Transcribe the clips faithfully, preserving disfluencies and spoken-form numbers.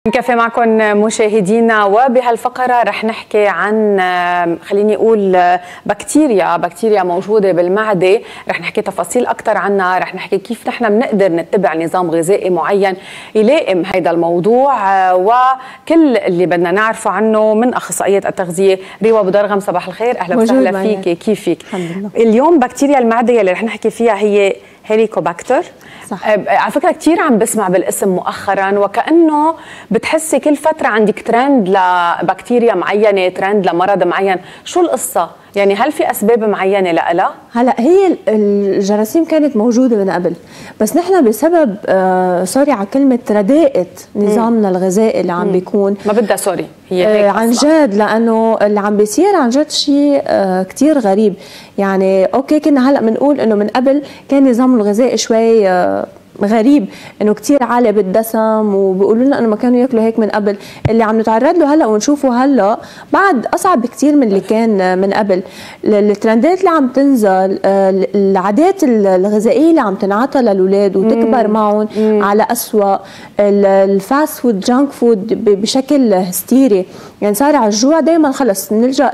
نكفي معكم مشاهدينا، وبهالفقرة رح نحكي عن خليني أقول بكتيريا بكتيريا موجودة بالمعدة. رح نحكي تفاصيل أكثر عنها، رح نحكي كيف نحن بنقدر نتبع نظام غذائي معين يلائم هذا الموضوع، وكل اللي بدنا نعرفه عنه من أخصائية التغذية ريوا أبو درغم. صباح الخير، أهلا وسهلا فيك. كيفك؟ الحمد لله. اليوم بكتيريا المعدة اللي رح نحكي فيها هي هيليكوباكتر. صح. على فكرة كتير عم بسمع بالاسم مؤخرا، وكأنه بتحسي كل فترة عندك ترند لبكتيريا معينة، ترند لمرض معين. شو القصة؟ يعني هل في أسباب معينة لها؟ هلا هي الجراثيم كانت موجودة من قبل، بس نحن بسبب آه سوري على كلمة رداءة نظامنا مم. الغذائي اللي عم مم. بيكون ما بدها سوري هي هيك آه عن جد، لأنه اللي عم بيصير عن جد شيء آه كتير غريب. يعني أوكي كنا هلا بنقول إنه من قبل كان نظام الغذائي شوي آه غريب، انه كثير عالي بالدسم، وبيقولوا لنا انه ما كانوا ياكلوا هيك من قبل. اللي عم نتعرض له هلا ونشوفه هلا بعد اصعب بكثير من اللي كان من قبل. الترندات اللي عم تنزل، العادات الغذائيه اللي عم تنعطى للاولاد وتكبر معهم على اسوء، الفاست فود، جانك فود بشكل هستيري. يعني صار على الجوع دائما خلص نلجا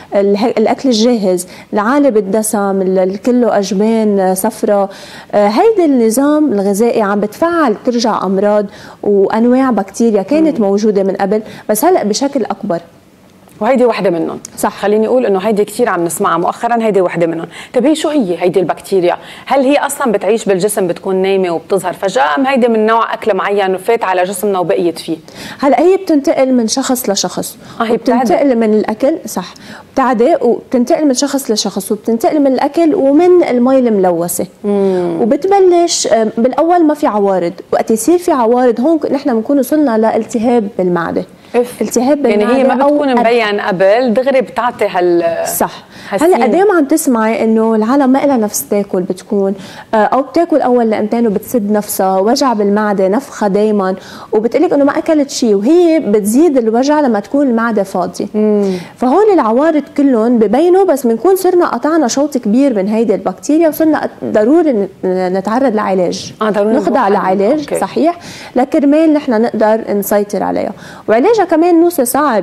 للاكل الجاهز العالي بالدسم اللي كله اجبان صفراء. هيدا النظام الغذائي عم بتفعل ترجع امراض وانواع بكتيريا كانت موجوده من قبل، بس هلا بشكل اكبر، وهيدي وحده منهم. صح، خليني اقول انه هيدي كثير عم نسمعها مؤخرا، هيدي وحده منهم. طيب هي شو هي هيدي البكتيريا؟ هل هي اصلا بتعيش بالجسم، بتكون نايمه وبتظهر فجاه، ام هيدي من نوع اكل معين وفات على جسمنا وبقيت فيه؟ هلا هي بتنتقل من شخص لشخص. اه هي بتنتقل من الاكل، صح، بتعدي وبتنتقل من شخص لشخص، وبتنتقل من الاكل ومن المي الملوثه. مم. وبتبلش بالاول ما في عوارض، وقت يصير في عوارض هون نحن بنكون وصلنا لالتهاب بالمعده. التهاب بالمعده، يعني هي ما بتكون مبين قبل، دغري بتعطي هال صح. هلا قد ايه عم تسمعي انه العالم ما لها نفس تاكل، بتكون او بتاكل اول لقمتين وبتسد نفسها، وجع بالمعده، نفخه دائما، وبتقلك انه ما اكلت شيء، وهي بتزيد الوجع لما تكون المعده فاضيه. مم. فهون العوارض كلهم ببينوا، بس بنكون صرنا قطعنا شوط كبير من هيدي البكتيريا، وصرنا ضروري نتعرض لعلاج. اه ضروري نخضع لعلاج. أوكي. صحيح، لكرمال نحن نقدر نسيطر عليها. وعلاجها كمان نوصي صعب.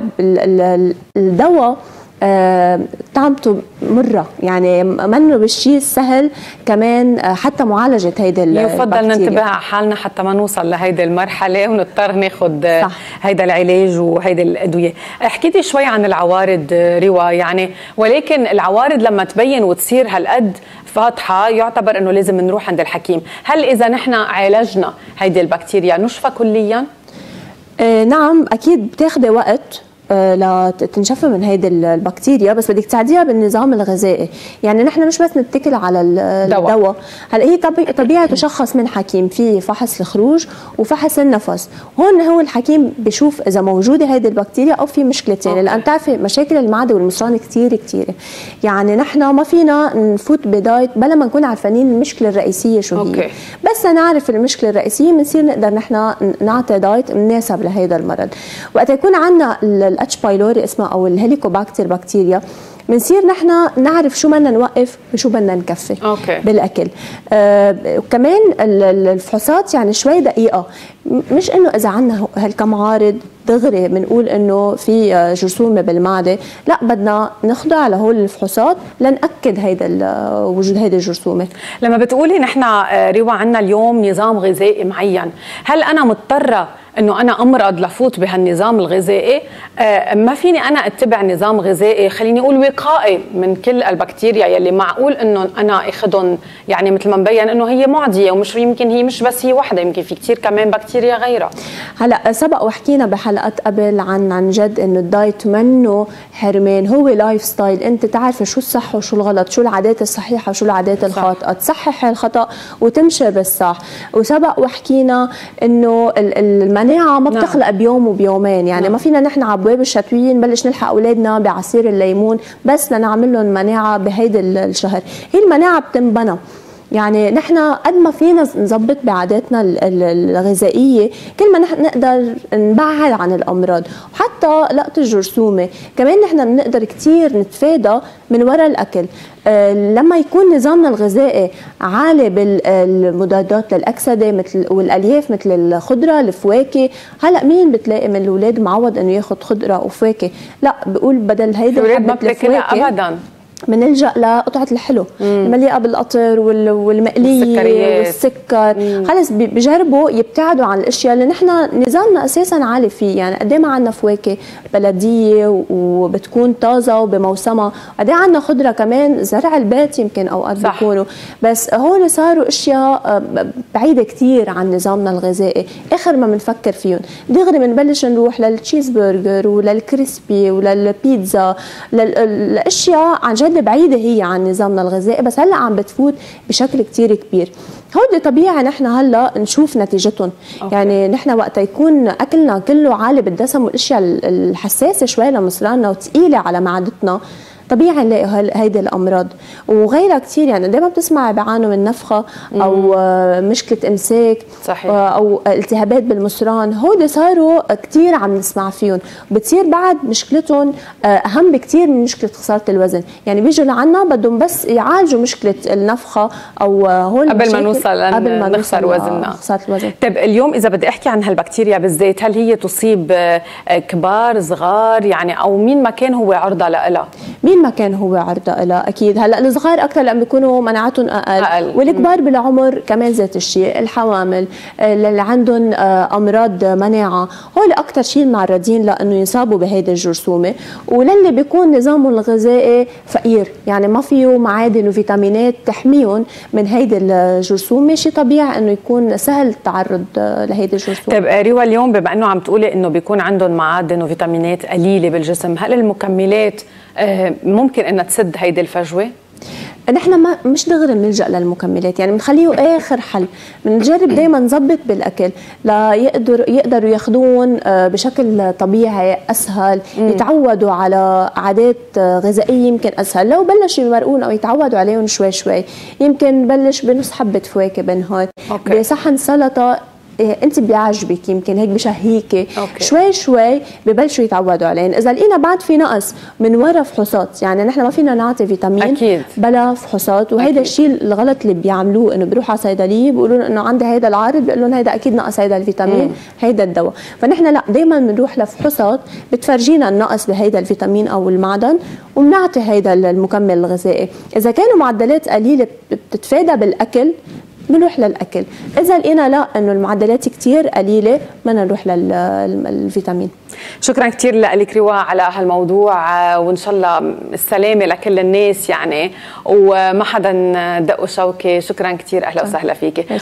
الدواء آه، طعمته مرة، يعني منه بالشيء السهل كمان. آه، حتى معالجة هيدا يفضل ننتبه على حالنا حتى ما نوصل لهيدي المرحلة ونضطر ناخد هيدا العلاج وهيدا الأدوية. حكيتي شوي عن العوارض روا، يعني ولكن العوارض لما تبين وتصير هالقد فاضحة يعتبر انه لازم نروح عند الحكيم. هل اذا نحن عالجنا هيدي البكتيريا نشفى كليا؟ آه نعم، اكيد بتاخدي وقت لتنشفى من هيدي البكتيريا، بس بدك تساعديها بالنظام الغذائي. يعني نحن مش بس نتكل على الدواء. هلا هي طبيعه تشخص من حكيم، في فحص الخروج وفحص النفس. هون هو الحكيم بشوف اذا موجوده هيدي البكتيريا او في مشكله ثانيه، لان بتعرفي مشاكل المعده والمصران كثير كثير. يعني نحن ما فينا نفوت بدايت بلا ما نكون عارفين المشكله الرئيسيه شو هي. أوكي. بس نعرف المشكله الرئيسيه بنصير نقدر نحن نعطي دايت مناسب لهذا المرض. وقت يكون عندنا الاتش بايلوري اسمها او الهيليكوباكتر بكتيريا، بنصير نحن نعرف شو بدنا نوقف وشو بدنا نكفي. أوكي. بالاكل. آه كمان الفحوصات يعني شوي دقيقه، مش انه اذا عندنا هالكم عارض دغري بنقول انه في جرثومه بالمعده، لا، بدنا نخضع لهول الفحوصات لنأكد هيدا وجود هيدي الجرثومه. لما بتقولي نحن روا عندنا اليوم نظام غذائي معين، هل انا مضطره انه انا امرض لفوت بهالنظام الغذائي؟ آه ما فيني انا اتبع نظام غذائي خليني اقول وقائي من كل البكتيريا يلي معقول انه انا اخذهم، يعني مثل ما مبين انه هي معديه، ومش يمكن هي مش بس هي وحده، يمكن في كثير كمان بكتيريا غيرها. هلا سبق وحكينا بحلقات قبل عن عن جد انه الدايت منه حرمان، هو لايف ستايل. انت تعرفي شو الصح وشو الغلط، شو العادات الصحيحه وشو العادات الخاطئه، تصحح الخطا وتمشي بالصح. وسبق وحكينا انه المناعه ما بتخلق بيوم وبيومين، يعني نعم. ما فينا نحن على ابواب الشتويه نبلش نلحق اولادنا بعصير الليمون بس لنعمل لهم مناعه بهيدي الشهر. هي المناعه بتنبنى يعني نحن قد ما فينا نظبط بعاداتنا الغذائيه كل ما نحن نقدر نبعد عن الامراض. وحتى لقط الجرثومه كمان نحن بنقدر كثير نتفادى من وراء الاكل. أه لما يكون نظامنا الغذائي عالي بالمضادات للاكسده مثل والالياف مثل الخضره الفواكه. هلا مين بتلاقي من الاولاد معود انه ياخذ خضره وفواكه؟ لا، بقول بدل هيدي الاولاد ما بتاكلها ابدا، بنلجأ لقطعة الحلو المليئة بالقطر والمقلية والسكر. خلص بجربوا يبتعدوا عن الاشياء اللي نحن نظامنا اساسا عالي فيه. يعني قد ايه ما عندنا فواكه بلدية وبتكون طازة وبموسمها، قد ايه عندنا خضرة كمان زرع البيت يمكن اوقات بيكونوا، بس هول صاروا اشياء بعيدة كثير عن نظامنا الغذائي. اخر ما بنفكر فيهم دغري بنبلش نروح للتشيز برجر وللكريسبي وللبيتزا، للاشياء عن جد بعيدة هي عن نظامنا الغذائي، بس هلا عم بتفوت بشكل كتير كبير. هودي طبيعي نحن هلا نشوف نتيجتهم. أوكي. يعني نحن وقت يكون اكلنا كله عالي بالدسم والاشياء الحساسه شوي لمصراننا وثقيله على معدتنا، طبيعي نلاقي هيدي الامراض وغيرها كثير. يعني دائما بتسمع بيعانوا من نفخه او مم. مشكله امساك. صحيح. او التهابات بالمصران، هودي صاروا كثير عم نسمع فيهم، بتصير بعد مشكلتهم اهم بكثير من مشكله خساره الوزن. يعني بيجوا لعنا بدهم بس يعالجوا مشكله النفخه او هول قبل ما نوصل قبل ما نخسر وزننا. خساره الوزن. طيب اليوم اذا بدي احكي عن هالبكتيريا بالذات، هل هي تصيب كبار صغار يعني، او مين ما كان هو عرضه لها؟ مين ما كان هو عرضة لها اكيد. هلا الصغار اكثر لان بيكونوا مناعتهم اقل, أقل. والكبار بالعمر كمان ذات الشيء، الحوامل اللي عندهم امراض مناعه هول اكثر شيء معرضين لانه يصابوا بهيدي الجرثومه. وللي بيكون نظامهم الغذائي فقير يعني ما فيه معادن وفيتامينات تحميهم من هيدي الجرثومه، شيء طبيعي انه يكون سهل التعرض لهيدي الجرثومه. طيب ريوا، اليوم بما انه عم تقولي انه بيكون عندهم معادن وفيتامينات قليله بالجسم، هل المكملات ممكن انها تسد هيدي الفجوه؟ نحن ما مش دغري بنلجأ للمكملات، يعني بنخليه اخر حل. بنجرب دائما نظبط بالاكل ليقدر يقدروا ياخذون بشكل طبيعي اسهل، يتعودوا على عادات غذائيه يمكن اسهل. لو بلشوا يمرقون او يتعودوا عليهم شوي شوي، يمكن نبلش بنص حبه فواكه بنهار، بصحن سلطه انت بيعجبك يمكن هيك بشهيكي، شوي شوي ببلشوا يتعودوا عليهم. اذا لقينا بعد في نقص من وراء فحوصات، يعني نحن ما فينا نعطي فيتامين أكيد. بلا فحوصات، وهيدا الشيء الغلط اللي بيعملوه انه بيروحوا على صيدليه بيقولوا انه عندي هيدا العارض، بيقول لهم هيدا اكيد نقص هيدا الفيتامين، مم. هيدا الدواء. فنحن لا، دائما بنروح لفحوصات بتفرجينا النقص بهيدا الفيتامين او المعدن وبنعطي هيدا المكمل الغذائي. اذا كانوا معدلات قليله بتتفادى بالاكل بنروح للاكل، اذا لقينا لا انه المعدلات كثير قليله بدنا نروح للفيتامين. شكرا كثير لك روا على هالموضوع، وان شاء الله السلامه لكل الناس يعني وما حدا دق شوكه. شكرا كثير، اهلا وسهلا فيكي.